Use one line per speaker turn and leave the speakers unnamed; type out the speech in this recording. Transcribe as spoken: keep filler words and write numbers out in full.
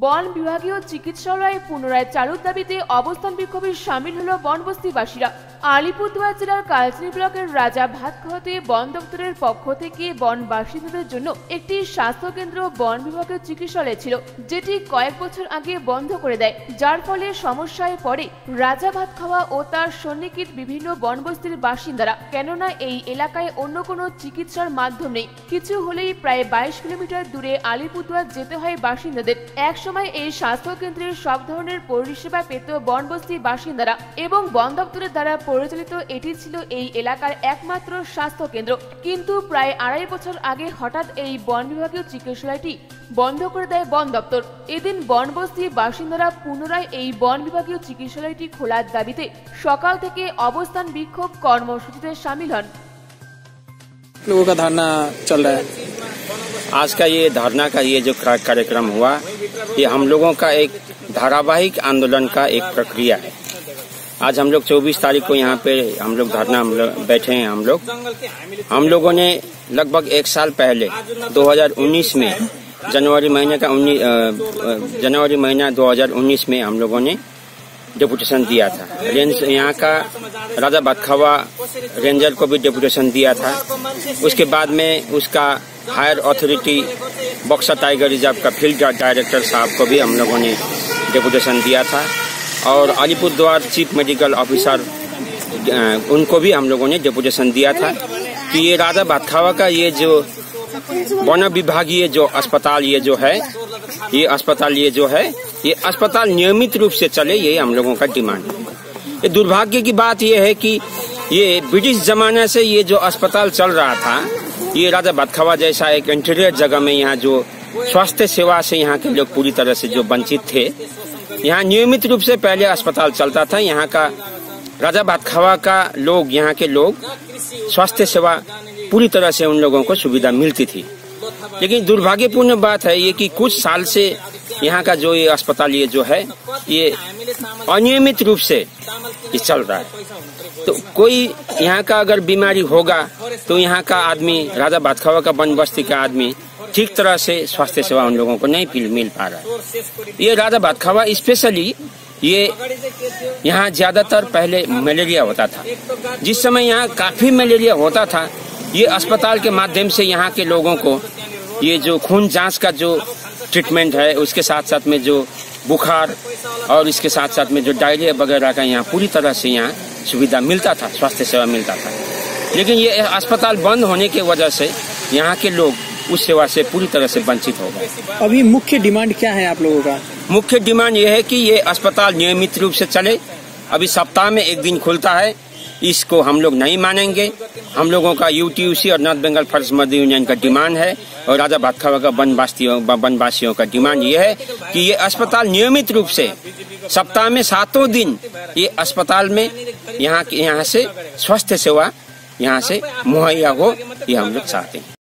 বন বিভাগীয় চিকিৎসালয় পুনরায় চালুর দাবিতে অবস্থান বিক্ষোভে সামিল হলো বনবস্তিবাসীরা। আলিপুরদুয়ার জেলার কালচিনি ব্লকের রাজা ভাতখাওয়াতে বন দপ্তরের পক্ষ থেকে বনবাসীদের জন্য একটি স্বাস্থ্যকেন্দ্র বন বিভাগীয় চিকিৎসালয় ছিল, যেটি কয়েক বছর আগে বন্ধ করে দেয়, যার ফলে সমস্যায় পড়ে রাজা ভাতখাওয়া ও তার সন্নিহিত বিভিন্ন বনবস্তির বাসিন্দারা। কেননা এই এলাকায় অন্য কোনো চিকিৎসার মাধ্যম নেই। কিছু হলেই প্রায় বাইশ কিলোমিটার দূরে আলিপুরদুয়ার যেতে হয় বাসিন্দাদের। এক সময় এই স্বাস্থ্য কেন্দ্রের সব ধরনের পরিষেবা পেত বনবস্তি বাসিন্দারা এবং বন দপ্তরের দ্বারা পরিচালিত এটি ছিল এই এলাকার একমাত্র স্বাস্থ্য কেন্দ্র। কিন্তু প্রায় আড়াই বছর আগে হঠাৎ এই বন বিভাগীয় চিকিৎসালয়টি বন্ধ করে দেয় বন দপ্তর। এদিন বনবস্তি বাসিন্দারা পুনরায় এই বন বিভাগীয় চিকিৎসালয়টি খোলার দাবিতে সকাল থেকে অবস্থান বিক্ষোভ কর্মসূচিতে শামিল হন।
लोगों का धरना चल रहा है।
आज का ये धरना का ये जो कार्यक्रम हुआ, ये हम लोगों का एक धारावाहिक आंदोलन का एक प्रक्रिया है। आज हम लोग चौबीस तारीख को यहाँ पे हम लोग धरना बैठे हैं। हम लोग हम लोगों ने लगभग एक साल पहले दो हज़ार उन्नीस में जनवरी महीने का उन्नीस जनवरी महीना दो हज़ार उन्नीस में हम लोगों ने डेपुटेशन दिया था। रेंज यहाँ का राजा भातखावा रेंजर को भी डेपुटेशन दिया था। उसके बाद में उसका higher authority Buxa tiger reserve का फील्ड डायरेक्टर साहब को भी हम लोगों ने डेपुटेशन दिया था और अलीपुरद्वार चीफ मेडिकल ऑफिसर उनको भी हम लोगों ने डेपुटेशन दिया था कि ये राजा भातखावा का ये जो वन विभागीय जो अस्पताल ये जो है ये अस्पताल ये जो है ये अस्पताल नियमित रूप से चले, ये हम लोगों का डिमांड है। ये दुर्भाग्य की बात ये है कि ये ब्रिटिश जमाने से ये जो अस्पताल चल रहा था, ये राजा भातखावा जैसा एक इंटीरियर जगह में यहाँ जो स्वास्थ्य सेवा से यहाँ के लोग पूरी तरह से जो वंचित थे, यहाँ नियमित रूप से पहले अस्पताल चलता था। यहाँ का राजा भातखावा का लोग यहाँ के लोग स्वास्थ्य सेवा पूरी तरह से उन लोगों को सुविधा मिलती थी। लेकिन दुर्भाग्यपूर्ण बात है ये कि कुछ साल से यहाँ का जो ये अस्पताल ये जो है ये अनियमित रूप से ये चल रहा है। तो कोई यहाँ का अगर बीमारी होगा तो यहाँ का आदमी राजा भातखावा का बनबस्ती का आदमी ठीक तरह से स्वास्थ्य सेवा उन लोगों को नहीं मिल पा रहा है। ये राजा भातखावा स्पेशली ये यहाँ ज्यादातर पहले मलेरिया होता था। जिस समय यहाँ काफी मलेरिया होता था, ये अस्पताल के माध्यम से यहाँ के लोगों को ये जो खून जांच का जो ट्रीटमेंट है, उसके साथ साथ में जो बुखार और इसके साथ साथ में जो डायरिया वगैरह का यहाँ पूरी तरह से यहाँ सुविधा मिलता था, स्वास्थ्य सेवा मिलता था। लेकिन ये अस्पताल बंद होने की वजह से यहाँ के लोग उस सेवा से पूरी तरह से वंचित हो गए।
अभी मुख्य डिमांड क्या है आप लोगों का?
मुख्य डिमांड ये है कि ये अस्पताल नियमित रूप से चले। अभी सप्ताह में एक दिन खुलता है, इसको हम लोग नहीं मानेंगे। हम लोगों का यूटीयूसी और नॉर्थ बंगाल फॉरेस्ट मजदूर यूनियन का डिमांड है और राजा भातखावा का वनवासियों वनवासियों का डिमांड ये है कि ये अस्पताल नियमित रूप से सप्ताह में सातों दिन ये अस्पताल में यहाँ यहाँ से स्वास्थ्य सेवा यहाँ से मुहैया हो, ये हम लोग चाहते हैं।